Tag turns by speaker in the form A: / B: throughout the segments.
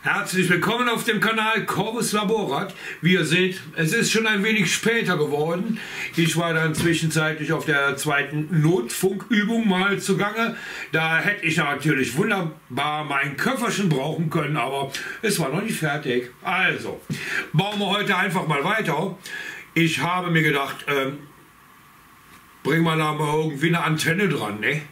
A: Herzlich willkommen auf dem Kanal Corvus Laborat. Wie ihr seht, es ist schon ein wenig später geworden. Ich war dann zwischenzeitlich auf der zweiten Notfunkübung mal zugange. Da hätte ich natürlich wunderbar mein Köfferchen brauchen können, aber es war noch nicht fertig. Also, bauen wir heute einfach mal weiter. Ich habe mir gedacht, bringen wir da mal irgendwie eine Antenne dran, ne?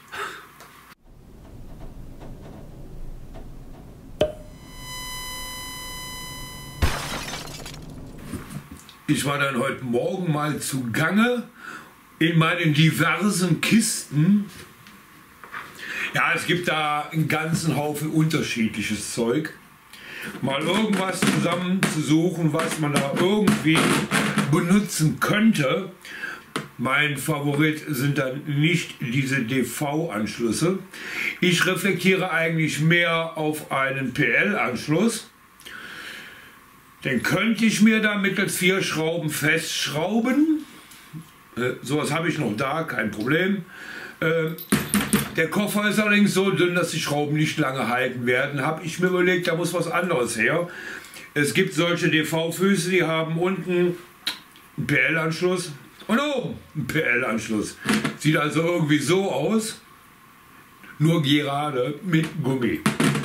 A: Ich war dann heute Morgen mal zugange in meinen diversen Kisten. Ja, es gibt da einen ganzen Haufen unterschiedliches Zeug. Mal irgendwas zusammenzusuchen, was man da irgendwie benutzen könnte. Mein Favorit sind dann nicht diese DV-Anschlüsse. Ich reflektiere eigentlich mehr auf einen PL-Anschluss. Den könnte ich mir da mittels 4 Schrauben festschrauben. Sowas habe ich noch da, kein Problem. Der Koffer ist allerdings so dünn, dass die Schrauben nicht lange halten werden. Habe ich mir überlegt, da muss was anderes her. Es gibt solche DV-Füße, die haben unten einen PL-Anschluss und oben einen PL-Anschluss. Sieht also irgendwie so aus, nur gerade mit Gummi.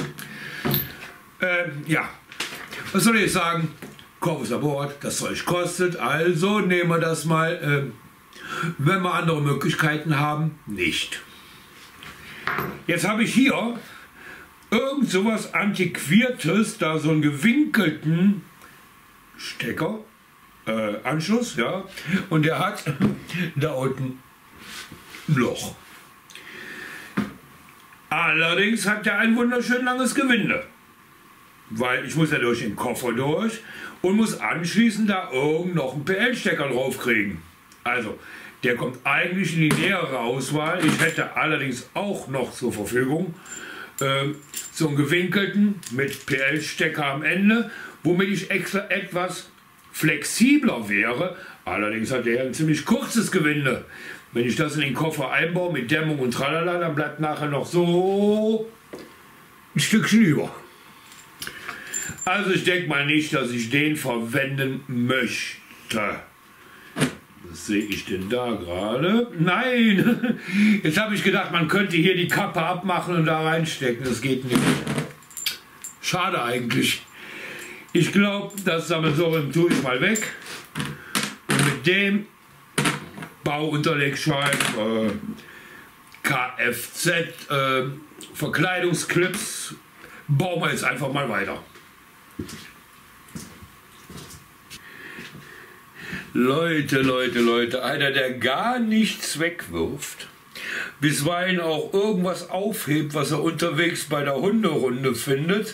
A: Ja. Was soll ich sagen? Corvus Laborat, das Zeug kostet, also nehmen wir das mal, wenn wir andere Möglichkeiten haben, nicht. Jetzt habe ich hier irgend sowas Antiquiertes, da so einen gewinkelten Stecker, Anschluss, ja, und der hat da unten ein Loch. Allerdings hat er ein wunderschön langes Gewinde. Weil ich muss ja durch den Koffer durch und muss anschließend da irgend noch einen PL-Stecker drauf kriegen. Also, der kommt eigentlich in die nähere Auswahl. Ich hätte allerdings auch noch zur Verfügung so einen gewinkelten mit PL-Stecker am Ende, womit ich extra etwas flexibler wäre. Allerdings hat der ein ziemlich kurzes Gewinde. Wenn ich das in den Koffer einbaue mit Dämmung und tralala, dann bleibt nachher noch so ein Stückchen über. Also ich denke mal nicht, dass ich den verwenden möchte. Was sehe ich denn da gerade? Nein! Jetzt habe ich gedacht, man könnte hier die Kappe abmachen und da reinstecken. Das geht nicht. Schade eigentlich. Ich glaube, das Sammelsurium tue ich mal weg. Und mit dem Bauunterlegscheiben, Kfz, Verkleidungsclips bauen wir jetzt einfach mal weiter. Leute, einer, der gar nichts wegwirft, bisweilen auch irgendwas aufhebt, was er unterwegs bei der Hunderunde findet.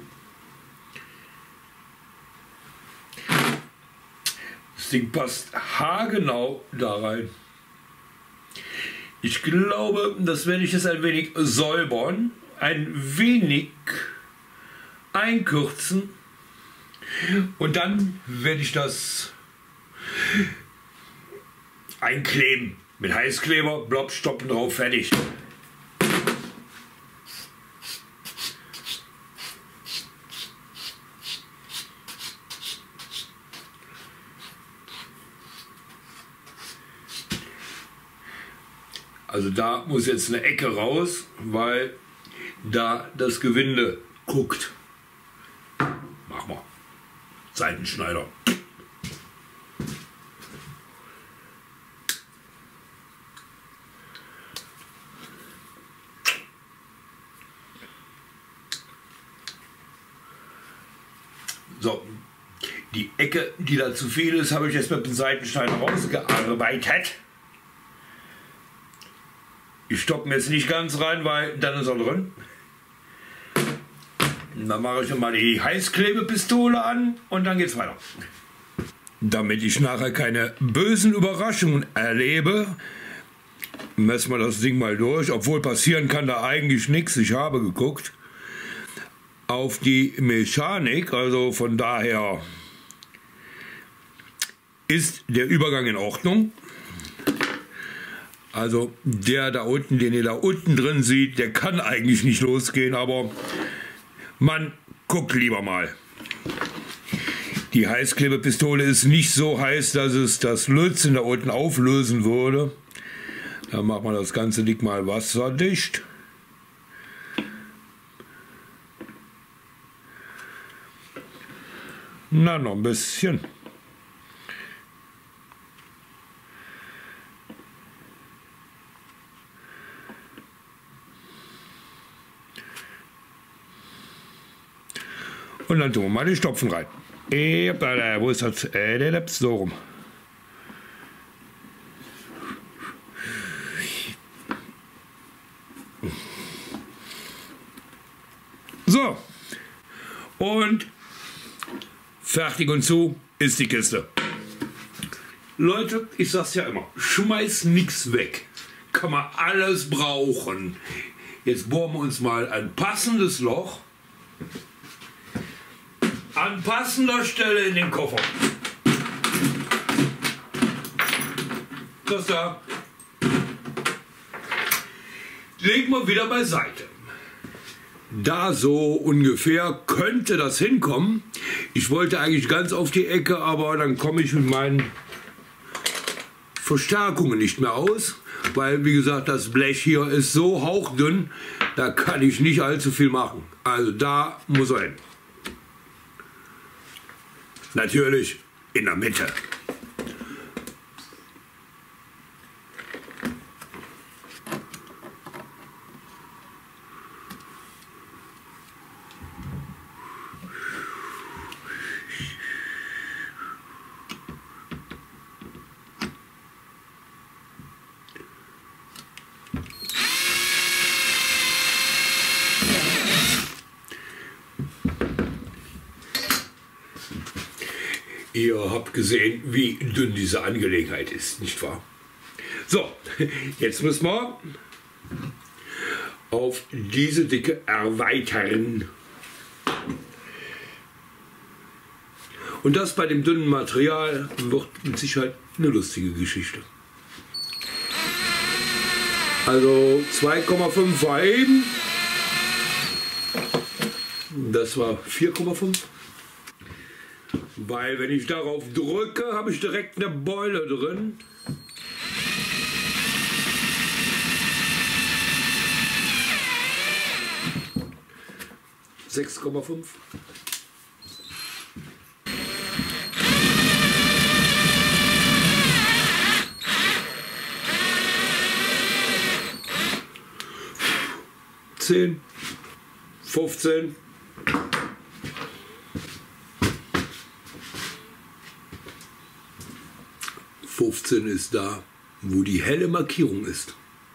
A: Das Ding passt haargenau da rein. Ich glaube, das werde ich jetzt ein wenig säubern, ein wenig einkürzen und dann werde ich das einkleben mit Heißkleber, Blob, Stoppen drauf, fertig. Also da muss jetzt eine Ecke raus, weil da das Gewinde guckt. Mach mal. Seitenschneider. So, die Ecke, die da zu viel ist, habe ich jetzt mit dem Seitenschneider rausgearbeitet. Ich stoppe jetzt nicht ganz rein, weil dann ist er drin. Dann mache ich mal die Heißklebepistole an und dann geht's weiter. Damit ich nachher keine bösen Überraschungen erlebe, messen wir das Ding mal durch. Obwohl passieren kann da eigentlich nichts. Ich habe geguckt auf die Mechanik, also von daher ist der Übergang in Ordnung. Also der da unten, den ihr da unten drin seht, der kann eigentlich nicht losgehen, aber man Guckt lieber mal. Die Heißklebepistole ist nicht so heiß, dass es das Lützen da unten auflösen würde. Dann macht man das ganze Ding mal wasserdicht. Na, noch ein bisschen. Und dann tun wir mal die Stopfen rein. Wo ist das? So rum. So. Und fertig und zu ist die Kiste. Leute, ich sag's ja immer, schmeiß nichts weg. Kann man alles brauchen. Jetzt bohren wir uns mal ein passendes Loch an passender Stelle in den Koffer. Das da. Legen wir wieder beiseite. Da so ungefähr könnte das hinkommen. Ich wollte eigentlich ganz auf die Ecke, aber dann komme ich mit meinen Verstärkungen nicht mehr aus. Weil, wie gesagt, das Blech hier ist so hauchdünn, da kann ich nicht allzu viel machen. Also da muss er hin. Natürlich in der Mitte. Ihr habt gesehen, wie dünn diese Angelegenheit ist, nicht wahr? So, jetzt müssen wir auf diese Dicke erweitern. Und das bei dem dünnen Material wird mit Sicherheit eine lustige Geschichte. Also 2,5 war eben. Das war 4,5. Weil wenn ich darauf drücke, habe ich direkt eine Beule drin. (6,5). (10), 15. Ist da, wo die helle Markierung ist.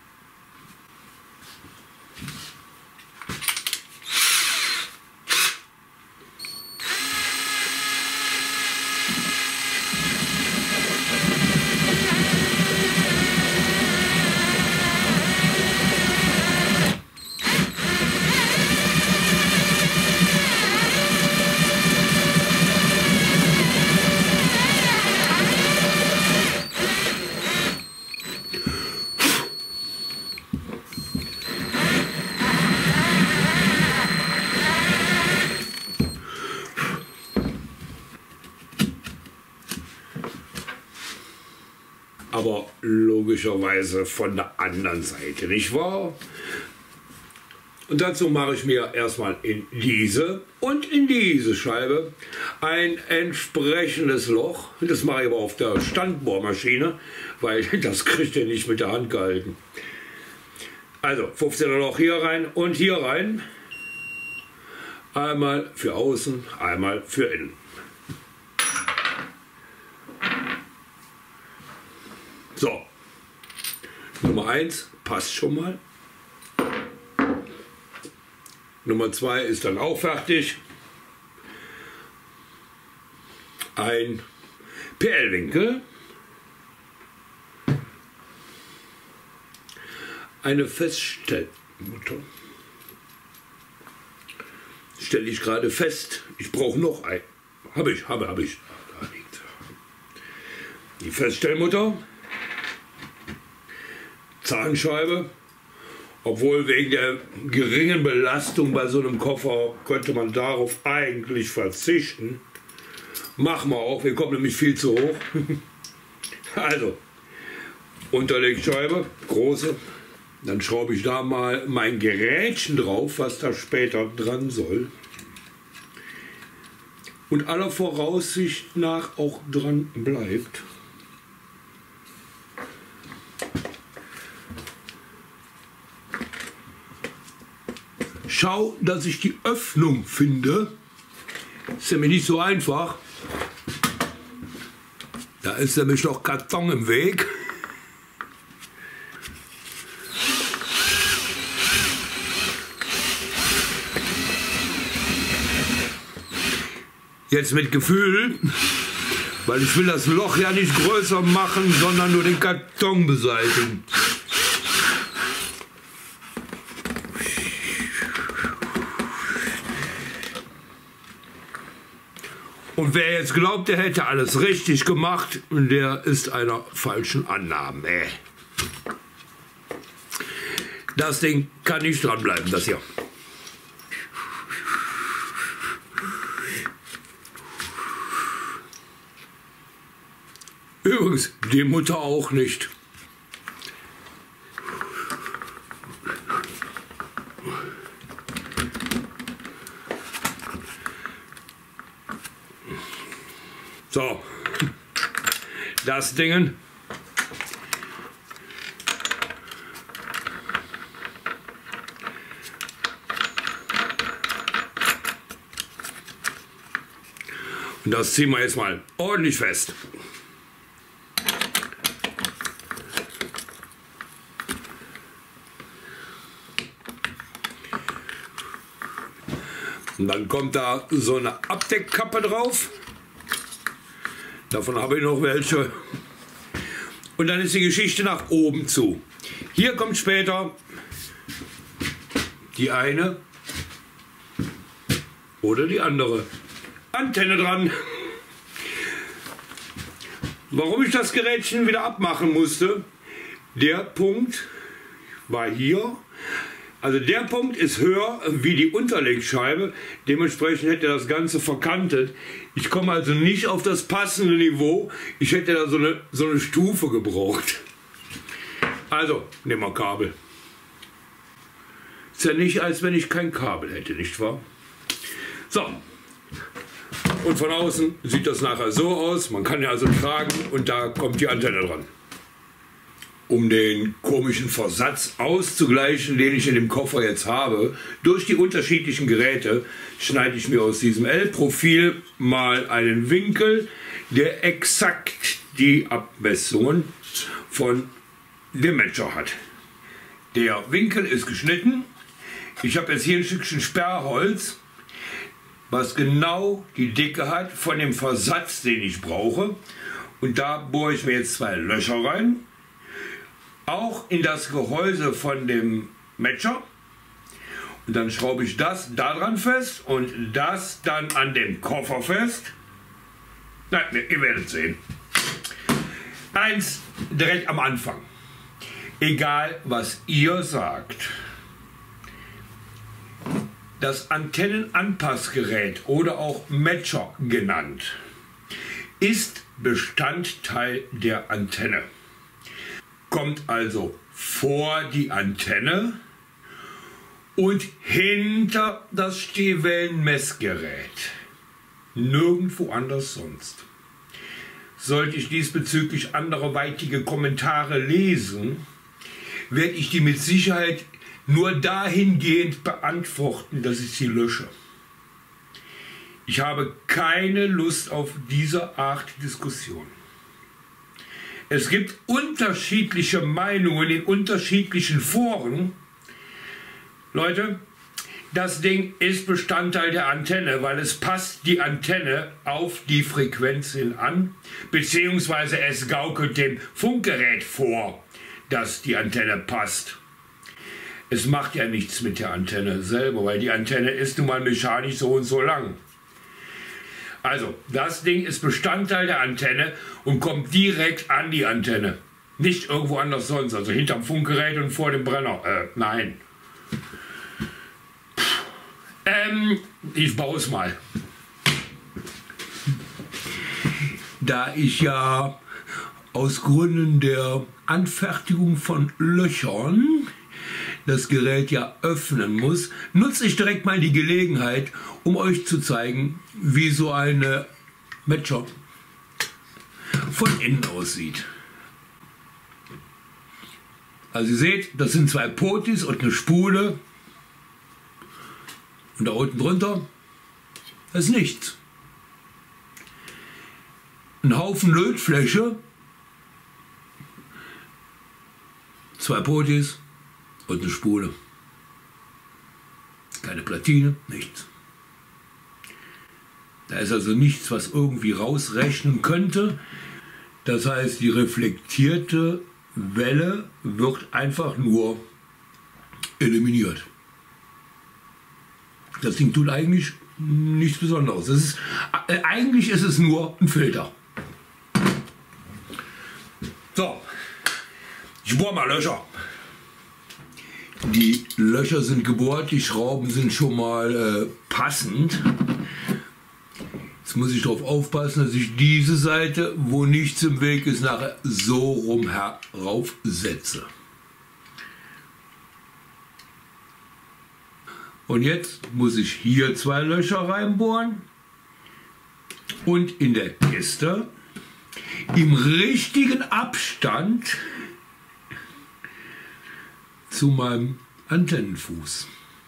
A: Aber logischerweise von der anderen Seite, nicht wahr? Und dazu mache ich mir erstmal in diese und in diese Scheibe ein entsprechendes Loch. Das mache ich aber auf der Standbohrmaschine, weil das kriegt ihr nicht mit der Hand gehalten. Also 15er Loch hier rein und hier rein. Einmal für außen, einmal für innen. So, Nummer 1 passt schon mal. Nummer 2 ist dann auch fertig. Ein PL-Winkel. Eine Feststellmutter. Stelle ich gerade fest. Ich brauche noch ein. Habe ich. Da liegt die Feststellmutter. Zahnscheibe Obwohl wegen der geringen Belastung bei so einem Koffer könnte man darauf eigentlich verzichten. Machen wir auch, wir kommen nämlich viel zu hoch. Also, Unterlegscheibe, große. Dann schraube ich da mal mein Gerätchen drauf, was da später dran soll. Und aller Voraussicht nach auch dran bleibt. Schau, dass ich die Öffnung finde. Ist nämlich nicht so einfach. Da ist nämlich noch Karton im Weg. Jetzt mit Gefühl, weil ich will das Loch ja nicht größer machen, sondern nur den Karton beseitigen. Und wer jetzt glaubt, der hätte alles richtig gemacht, der ist einer falschen Annahme. Das Ding kann nicht dranbleiben, das hier. Übrigens, die Mutter auch nicht. So, das Ding. Und das ziehen wir jetzt mal ordentlich fest. Und dann kommt da so eine Abdeckkappe drauf. Davon habe ich noch welche. Und dann ist die Geschichte nach oben zu. Hier kommt später die eine oder die andere Antenne dran. Warum ich das Gerätchen wieder abmachen musste, der Punkt war hier. Also der Punkt ist höher wie die Unterlegscheibe, dementsprechend hätte das Ganze verkantet. Ich komme also nicht auf das passende Niveau, ich hätte da so eine Stufe gebraucht. Also, nehmen wir Kabel. Ist ja nicht, als wenn ich kein Kabel hätte, nicht wahr? So, und von außen sieht das nachher so aus, man kann ja also tragen und da kommt die Antenne dran. Um den komischen Versatz auszugleichen, den ich in dem Koffer jetzt habe, durch die unterschiedlichen Geräte, schneide ich mir aus diesem L-Profil mal einen Winkel, der exakt die Abmessungen von dem Matcher hat. Der Winkel ist geschnitten. Ich habe jetzt hier ein Stückchen Sperrholz, was genau die Dicke hat von dem Versatz, den ich brauche. Und da bohre ich mir jetzt 2 Löcher rein. Auch in das Gehäuse von dem Matcher. Und dann schraube ich das daran fest und das dann an dem Koffer fest. Nein, ihr werdet sehen. Eins direkt am Anfang. Egal was ihr sagt. Das Antennenanpassgerät oder auch Matcher genannt ist Bestandteil der Antenne. Kommt also vor die Antenne und hinter das Stehwellenmessgerät. Nirgendwo anders sonst. Sollte ich diesbezüglich anderweitige Kommentare lesen, werde ich die mit Sicherheit nur dahingehend beantworten, dass ich sie lösche. Ich habe keine Lust auf diese Art Diskussion. Es gibt unterschiedliche Meinungen in unterschiedlichen Foren. Leute, das Ding ist Bestandteil der Antenne, weil es passt die Antenne auf die Frequenz hin an, beziehungsweise es gaukelt dem Funkgerät vor, dass die Antenne passt. Es macht ja nichts mit der Antenne selber, weil die Antenne ist nun mal mechanisch so und so lang. Also, das Ding ist Bestandteil der Antenne und kommt direkt an die Antenne. Nicht irgendwo anders sonst, also hinterm Funkgerät und vor dem Brenner. Nein. Ich baue es mal. Da ich ja aus Gründen der Anfertigung von Löchern das Gerät ja öffnen muss, nutze ich direkt mal die Gelegenheit, um euch zu zeigen, wie so eine Matcher von innen aussieht. Also ihr seht, das sind zwei Potis und eine Spule. Und da unten drunter ist nichts. Ein Haufen Lötfläche, zwei Potis und eine Spule. Keine Platine, nichts. Da ist also nichts, was irgendwie rausrechnen könnte. Das heißt, die reflektierte Welle wird einfach nur eliminiert. Das Ding tut eigentlich nichts Besonderes. Eigentlich ist es nur ein Filter. So, ich bohre mal Löcher. Die Löcher sind gebohrt, die Schrauben sind schon mal passend. Jetzt muss ich darauf aufpassen, dass ich diese Seite, wo nichts im Weg ist, nachher so rum heraufsetze. Und jetzt muss ich hier zwei Löcher reinbohren und in der Kiste im richtigen Abstand zu meinem Antennenfuß.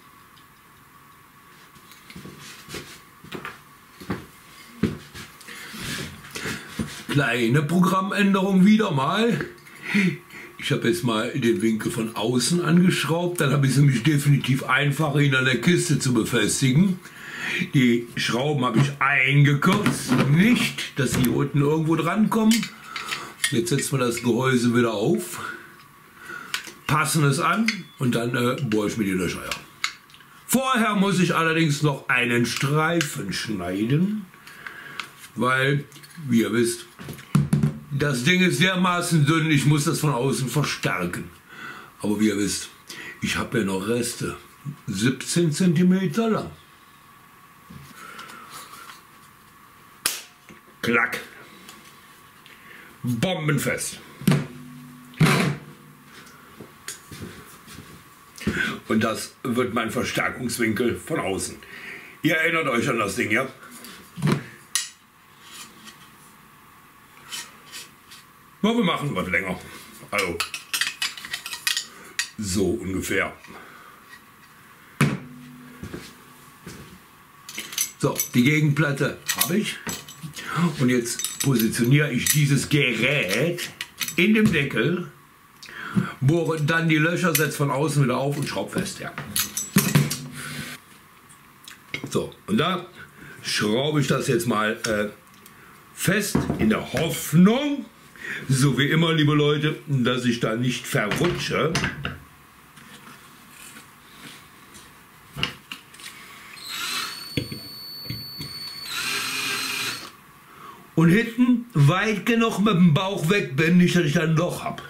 A: Kleine Programmänderung wieder mal. Ich habe jetzt mal den Winkel von außen angeschraubt, dann habe ich es nämlich definitiv einfacher, ihn an der Kiste zu befestigen. Die Schrauben habe ich eingekürzt, nicht, dass die unten irgendwo dran kommen. Jetzt setzt man das Gehäuse wieder auf, passen es an und dann bohre ich mir die Löcher her. Vorher muss ich allerdings noch einen Streifen schneiden, weil, wie ihr wisst, das Ding ist dermaßen dünn, ich muss das von außen verstärken. Aber wie ihr wisst, ich habe ja noch Reste. 17 cm lang. Klack. Bombenfest. Und das wird mein Verstärkungswinkel von außen. Ihr erinnert euch an das Ding, ja? Ja, wir machen was länger. Also, so ungefähr. So, die Gegenplatte habe ich. Und jetzt positioniere ich dieses Gerät in dem Deckel, bohre dann die Löcher, setze von außen wieder auf und schraube fest. Ja. So, und da schraube ich das jetzt mal fest in der Hoffnung, so wie immer, liebe Leute, dass ich da nicht verrutsche. Und hinten weit genug mit dem Bauch weg bin, nicht, dass ich da ein Loch habe.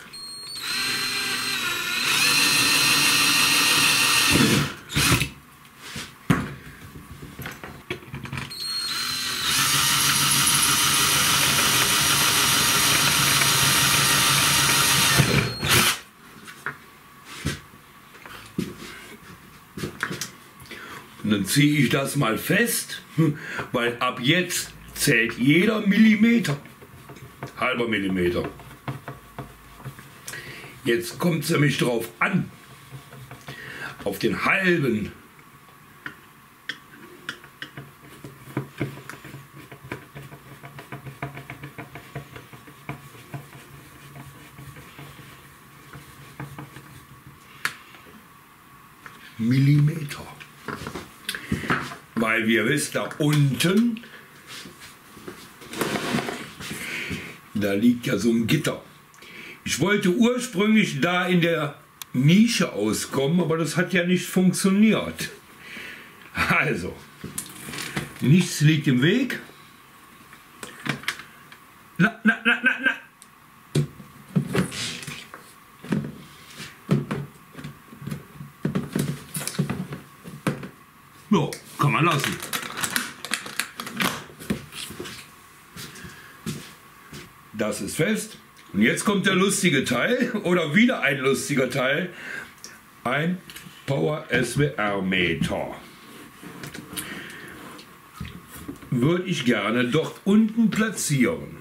A: Und dann ziehe ich das mal fest, weil ab jetzt zählt jeder Millimeter. Halber Millimeter. Jetzt kommt es nämlich drauf an. Auf den halben. Millimeter. Weil wie ihr wisst, da unten, da liegt ja so ein Gitter. Ich wollte ursprünglich da in der Nische auskommen, aber das hat ja nicht funktioniert. Also, nichts liegt im Weg. Na. lassen. Das ist fest. Und jetzt kommt der lustige Teil, oder wieder ein lustiger Teil, ein Power SWR Meter. Würde ich gerne dort unten platzieren.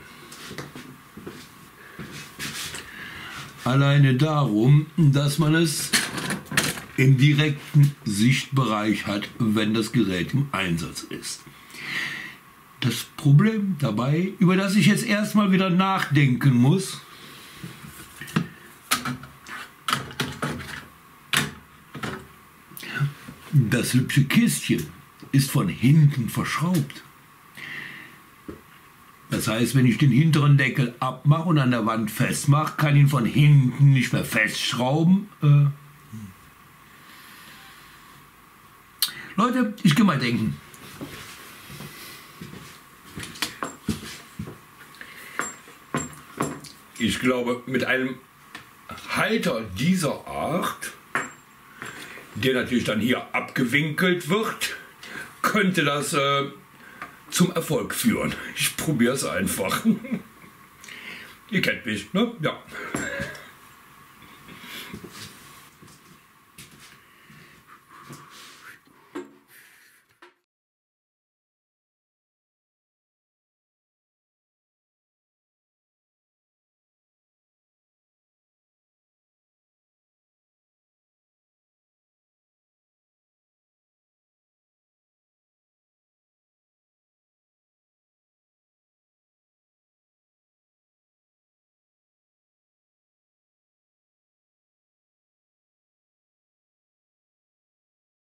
A: Alleine darum, dass man es im direkten Sichtbereich hat, wenn das Gerät im Einsatz ist. Das Problem dabei, über das ich jetzt erstmal wieder nachdenken muss, das hübsche Kistchen ist von hinten verschraubt. Das heißt, wenn ich den hinteren Deckel abmache und an der Wand festmache, kann ich ihn von hinten nicht mehr festschrauben. Leute, ich gehe mal denken. Ich glaube, mit einem Halter dieser Art, der natürlich dann hier abgewinkelt wird, könnte das zum Erfolg führen. Ich probiere es einfach. Ihr kennt mich, ne? Ja.